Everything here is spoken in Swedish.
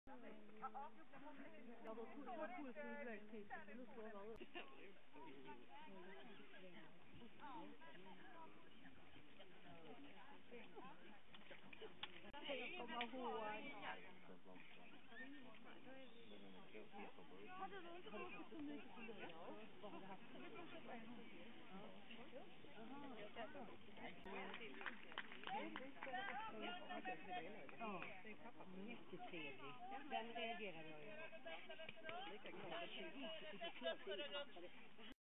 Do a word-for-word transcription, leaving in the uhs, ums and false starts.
Ja, då tog jag på sig väldigt tid. Nu står jag upp. Jag kommer ihåg. Hade du inte fått så mycket som det? Ja. Vad hade haft? Det kanske var en gång. Ja. Aha. Ja, det är pappa. Jättetrevlig. Den reagerade jag ju. Lika glad.